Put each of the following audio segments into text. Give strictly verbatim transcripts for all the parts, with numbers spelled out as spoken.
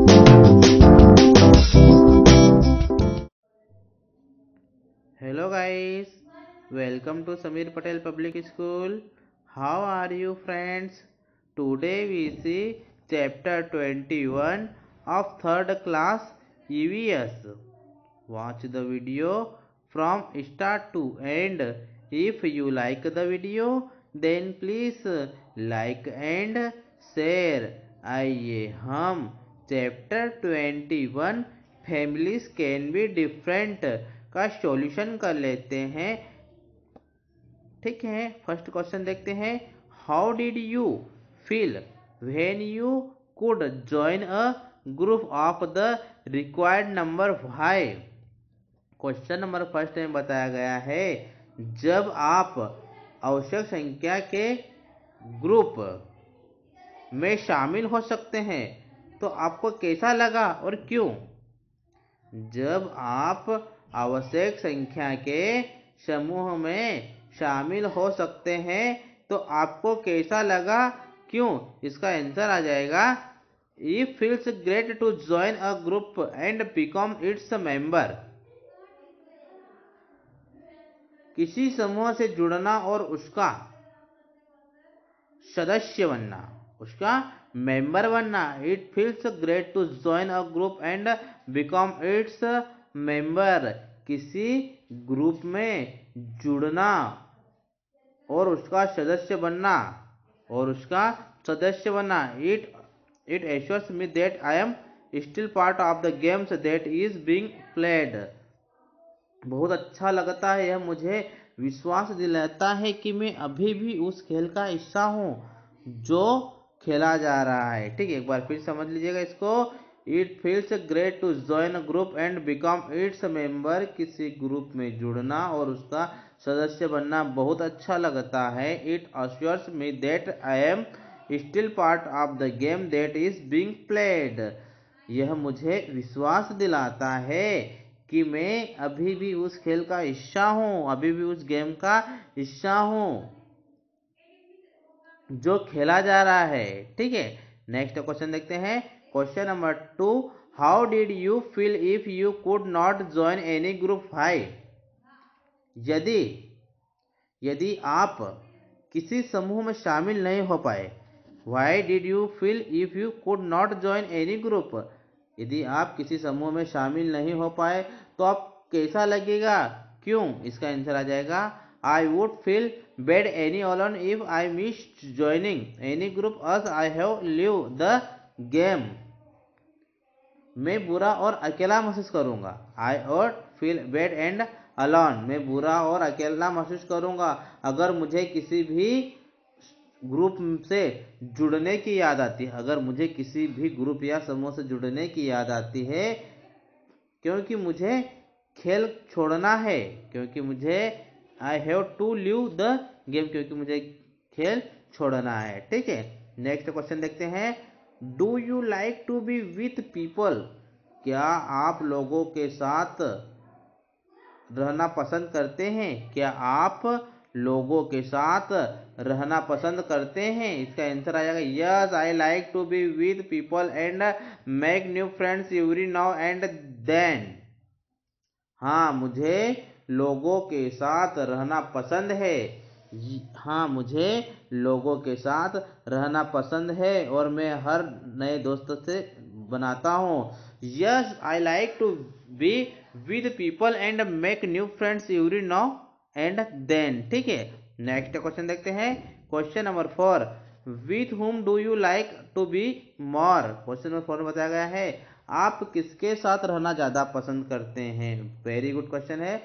Hello guys, welcome to Samir Patel Public School. How are you friends? Today we see chapter twenty-one of third class E V S. Watch the video from start to end. If you like the video, then please like and share. आइए हम chapter twenty one families can be different का solution कर लेते हैं। ठीक है, first question देखते हैं। How did you feel when you could join a group of the required number five. Question number first में बताया गया है, जब आप आवश्यक संख्या के ग्रुप में शामिल हो सकते हैं तो आपको कैसा लगा और क्यों। जब आप आवश्यक संख्या के समूह में शामिल हो सकते हैं तो आपको कैसा लगा, क्यों। इसका आंसर आ जाएगा, it feels great to join a group and become its member. किसी समूह से जुड़ना और उसका सदस्य बनना, उसका मेंबर बनना। It feels great to join a group and become its member. किसी ग्रुप में जुड़ना और उसका सदस्य बनना और उसका सदस्य बनना। It it assures me that I am still part of the games that is being played. बहुत अच्छा लगता है, यह मुझे विश्वास दिलाता है कि मैं अभी भी उस खेल का हिस्सा हूँ जो खेला जा रहा है। ठीक है, एक बार फिर समझ लीजिएगा इसको। It feels great to join a group and become its member. किसी ग्रुप में जुड़ना और उसका सदस्य बनना बहुत अच्छा लगता है। It assures me that I am still part of the game that is being played. यह मुझे विश्वास दिलाता है कि मैं अभी भी उस खेल का हिस्सा हूँ, अभी भी उस गेम का हिस्सा हूँ जो खेला जा रहा है। ठीक है, नेक्स्ट क्वेश्चन देखते हैं। Question number two, how did you feel if you could not join any group five. यदि यदि आप किसी समूह में शामिल नहीं हो पाए, why did you feel if you could not join any group. यदि आप किसी समूह में शामिल नहीं हो पाए तो आप कैसा लगेगा, क्यों। इसका आंसर आ जाएगा, I would feel bad any alone if I missed joining any group as I have live the game. मैं बुरा और अकेला महसूस करूंगा। I would feel bad and alone. मैं बुरा और अकेला महसूस करूंगा अगर मुझे किसी भी ग्रुप से जुड़ने की याद आती है, अगर मुझे किसी भी ग्रुप या समूह से जुड़ने की याद आती है, क्योंकि मुझे खेल छोड़ना है, क्योंकि मुझे I have to leave the game, क्योंकि मुझे खेल छोड़ना है। ठीक है, नेक्स्ट क्वेश्चन देखते हैं। Do you like to be with people. क्या आप लोगों के साथ रहना पसंद करते हैं। क्या आप लोगों के साथ रहना पसंद करते हैं। इसका आंसर आ जाएगा, yes I like to be with people and make new friends every now and then. हाँ, मुझे लोगों के साथ रहना पसंद है। हाँ, मुझे लोगों के साथ रहना पसंद है और मैं हर नए दोस्त से बनाता हूँ। Yes I like to be with people and make new friends every now and then. ठीक है, नेक्स्ट क्वेश्चन देखते हैं। Question number four, with whom do you like to be more. Question number four में बताया गया है, आप किसके साथ रहना ज्यादा पसंद करते हैं। वेरी गुड क्वेश्चन है,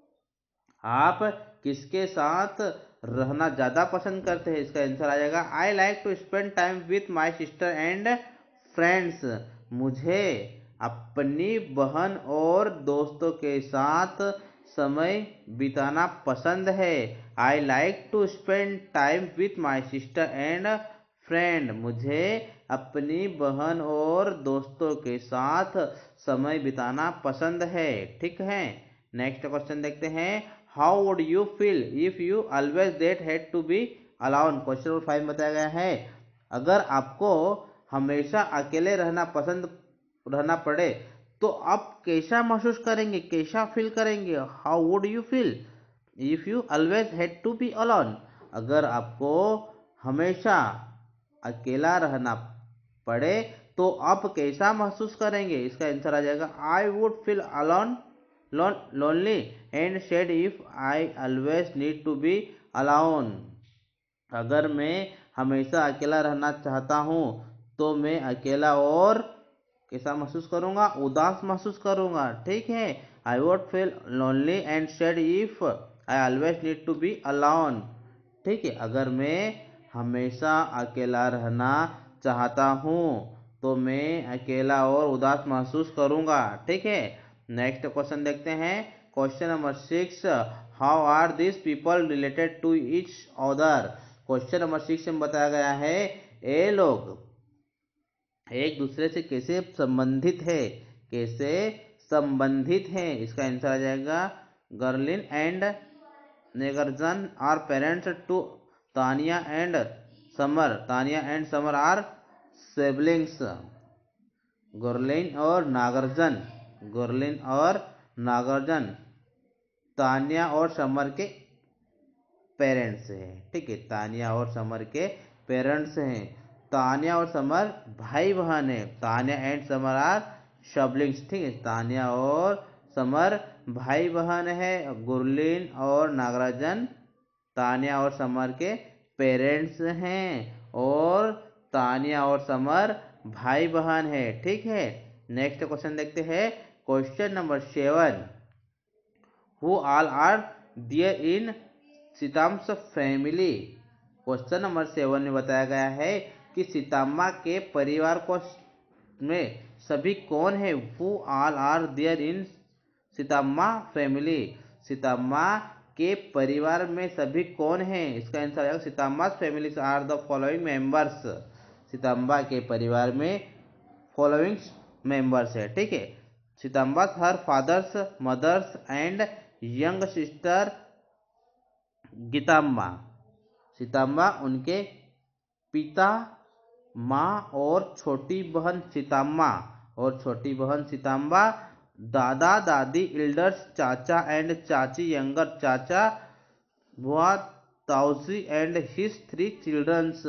आप किसके साथ रहना ज्यादा पसंद करते हैं। इसका आंसर आ जाएगा, I like to spend time with my sister and friends. मुझे अपनी बहन और दोस्तों के साथ समय बिताना पसंद है। I like to spend time with my sister and friend. मुझे अपनी बहन और दोस्तों के साथ समय बिताना पसंद है। ठीक है, नेक्स्ट क्वेश्चन देखते हैं। How would you feel if you always that had to be alone. Question number five बताया गया है, अगर आपको हमेशा अकेले रहना पसंद रहना पड़े तो आप कैसा महसूस करेंगे, कैसा फील करेंगे? How would you feel if you always had to be alone? अगर आपको हमेशा अकेला रहना पड़े तो आप कैसा महसूस करेंगे? इसका आंसर आ जाएगा I would feel alone lonely and sad if I always need to be alone. अगर मैं हमेशा अकेला रहना चाहता हूँ तो मैं अकेला और कैसा महसूस करूँगा? उदास महसूस करूँगा। ठीक है, I would feel lonely and sad if I always need to be alone. ठीक है, अगर मैं हमेशा अकेला रहना चाहता हूँ तो मैं अकेला और उदास महसूस करूँगा। ठीक है, नेक्स्ट क्वेश्चन देखते हैं। Question number six, how are this people related to each other? Question number six में बताया गया है ये लोग एक दूसरे से कैसे संबंधित है, कैसे संबंधित है। इसका आंसर आ जाएगा Gurleen and Nagarjun are parents to Tania and Samar. Tania and Samar are siblings. Gurleen और नागार्जुन, गर्लिन और नागार्जुन तानिया और समर के पेरेंट्स हैं। ठीक है, तानिया और समर के पेरेंट्स हैं। तानिया और समर भाई बहन है। Tania and Samar are siblings. ठीक है, तानिया और समर भाई बहन है। गुरलीन और नागराजन तानिया और समर के पेरेंट्स हैं और तानिया और समर भाई बहन है। ठीक है, नेक्स्ट क्वेश्चन देखते हैं। Question number seven, who all are there in Sitamma's family? Question number seven में बताया गया है कि सीताम्मा के परिवार को में सभी कौन है? Who all are there in Sitamma family? Sitamma के परिवार में सभी कौन है? इसका आंसर आएगा Sitamma's family are the following members. Sitamma के परिवार में फॉलोइंग मेंबर्स है। ठीक है, Sitamma's her fathers mothers and young sister Gitamma. Sitamma उनके पिता माँ और छोटी बहन सीताम्मा और छोटी बहन सीताम्मा, दादा दादी एल्डर्स चाचा एंड चाची यंगर चाचा, बुआ ताऊजी एंड हिज थ्री चिल्ड्रंस।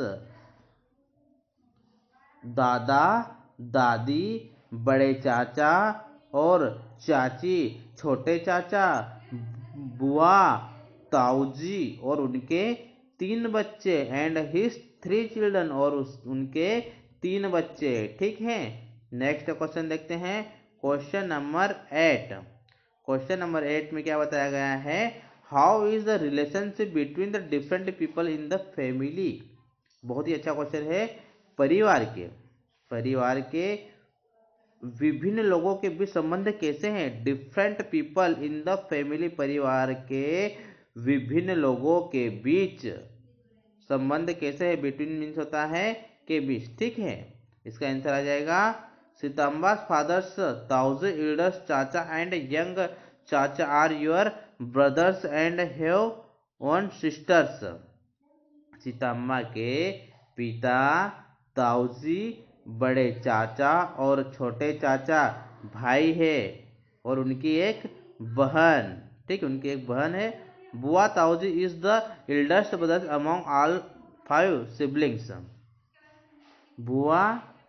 दादा दादी बड़े चाचा और चाची छोटे चाचा, बुआ ताऊजी और उनके तीन बच्चे एंड हिज थ्री चिल्ड्रन और उस, उनके तीन बच्चे। ठीक है, नेक्स्ट क्वेश्चन देखते हैं। Question number eight. Question number eight में क्या बताया गया है? How is the relationship between the different people in the family? बहुत ही अच्छा क्वेश्चन है। परिवार के परिवार के विभिन्न लोगों के बीच संबंध कैसे हैं? Different people in the family, परिवार के विभिन्न लोगों के बीच संबंध कैसे है? बिटवीन मीन्स होता है के बीच। ठीक है, इसका आंसर आ जाएगा Sitamma's fathers Tauji elders chacha and young chacha are your brothers and have one sisters. Sitamma के पिता ताऊजी बड़े चाचा और छोटे चाचा भाई है और उनकी एक बहन। ठीक, उनकी एक बहन है। Bua Tauji is the eldest brother among all five siblings. बुआ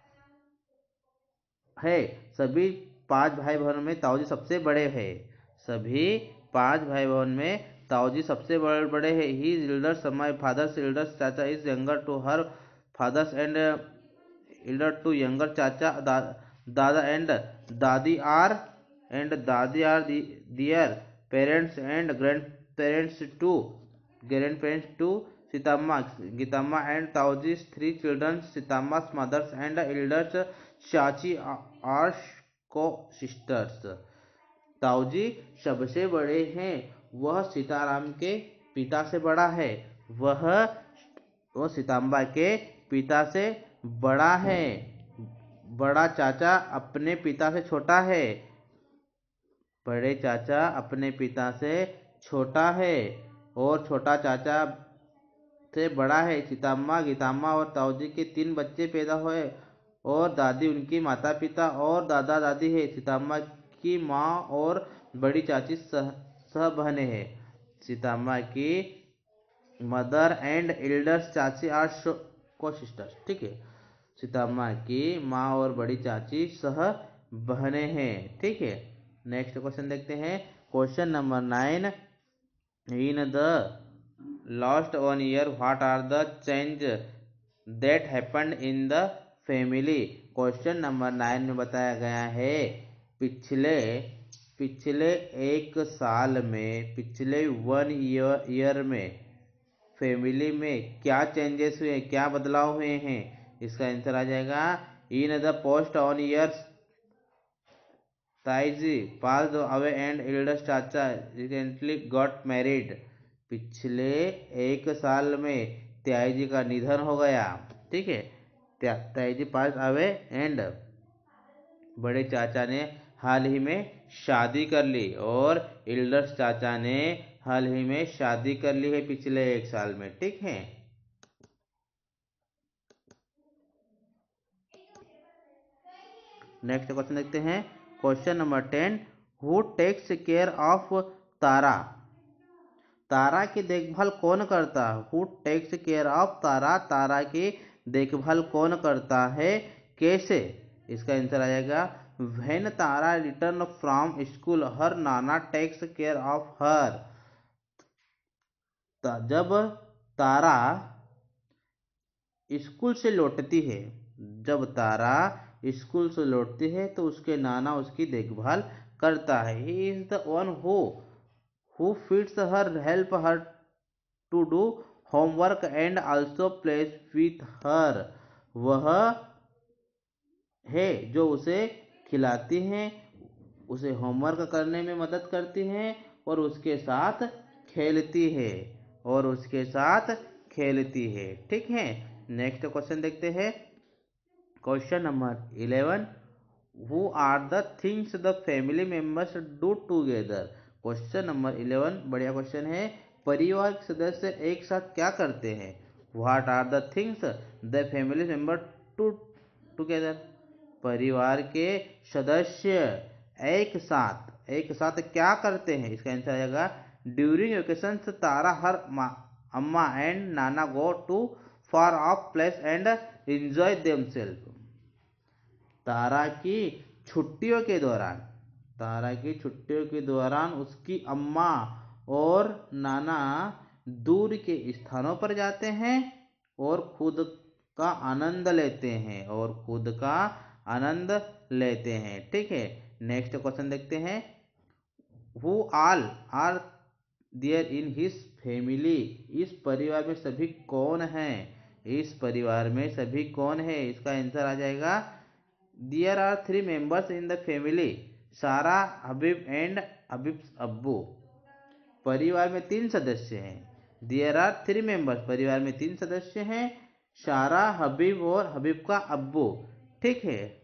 है सभी पांच भाई बहनों में ताऊजी सबसे बड़े हैं। सभी पांच भाई बहन में ताऊजी सबसे बड़े बड़े हैं। He is elder my fathers elders chacha is younger to her fathers and elder to younger chacha, दा, dada and dadi are and dadi are their parents and grandparents to grandparents to Sitamma. Gitamma and Tauji's three children, Sitamma's mothers and elders chachi are co sisters. ताऊजी सबसे बड़े हैं, वह सीताराम के पिता से बड़ा है। वह वो सीताम्बा के पिता से बड़ा है। बड़ा चाचा अपने पिता से छोटा है। बड़े चाचा अपने पिता से छोटा है और छोटा चाचा से बड़ा है। सीताम्मा गीताम्मा और ताऊजी के तीन बच्चे पैदा हुए और दादी उनकी माता पिता और दादा दादी है। सीताम्मा की माँ और बड़ी चाची सह सह बहनें हैं। सीताम्मा की mother and elders chachi are co sisters. ठीक है, सीताम्मा की माँ और बड़ी चाची सह बहनें हैं। ठीक है, नेक्स्ट क्वेश्चन देखते हैं। Question number nine, in the last one year what are the change that happened in the family. Question number nine में बताया गया है पिछले पिछले एक साल में, पिछले वन ईयर ईयर में फैमिली में क्या चेंजेस हुए, क्या बदलाव हुए हैं। इसका आंसर आ जाएगा in the past one years Taiji passed away and elder chacha recently got married. पिछले एक साल में त्याजी का निधन हो गया। ठीक है, त्याजी पास अवे एंड बड़े चाचा ने हाल ही में शादी कर ली, और एल्डर्स चाचा ने हाल ही में शादी कर ली है पिछले एक साल में। ठीक है, नेक्स्ट क्वेश्चन देखते हैं। Question number ten, who takes care of Tara. Tara की देखभाल कौन करता है। Who takes care of Tara, Tara की देखभाल कौन करता है, कैसे। इसका आंसर आ जाएगा when Tara return from school her nana takes care of her. जब तारा स्कूल से लौटती है, जब तारा स्कूल से लौटती है तो उसके नाना उसकी देखभाल करता है। He is the one who who feeds her, help her to do homework and also plays with her. वह है जो उसे खिलाती हैं, उसे होमवर्क करने में मदद करती हैं और उसके साथ खेलती है और उसके साथ खेलती है। ठीक है, नेक्स्ट क्वेश्चन देखते हैं। Question number eleven, who are the things the family members do together. Question number eleven बढ़िया क्वेश्चन है। परिवार के सदस्य एक साथ क्या करते हैं। What are the things the family member to together. परिवार के सदस्य एक साथ एक साथ क्या करते हैं। इसका आंसर आएगा during vacation Tara her amma and nana go to far off place and enjoy themself. तारा की छुट्टियों के दौरान तारा की छुट्टियों के दौरान उसकी अम्मा और नाना दूर के स्थानों पर जाते हैं और खुद का आनंद लेते हैं और खुद का आनंद लेते हैं। ठीक है, नेक्स्ट क्वेश्चन देखते हैं। Who all are there in his family. इस परिवार में सभी कौन हैं। इस परिवार में सभी कौन है। इसका आंसर आ जाएगा there are three members in the family, Sara, Habib and Habib's अब्बू। परिवार में तीन सदस्य हैं। देयर आर थ्री मेंबर्स, परिवार में तीन सदस्य हैं, सारा, हबीब और हबीब का अब्बू। ठीक है,